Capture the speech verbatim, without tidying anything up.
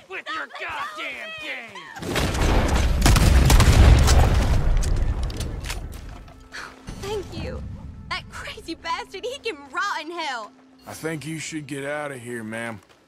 with your goddamn game! Thank you. That crazy bastard, he can rot in hell. I think you should get out of here, ma'am.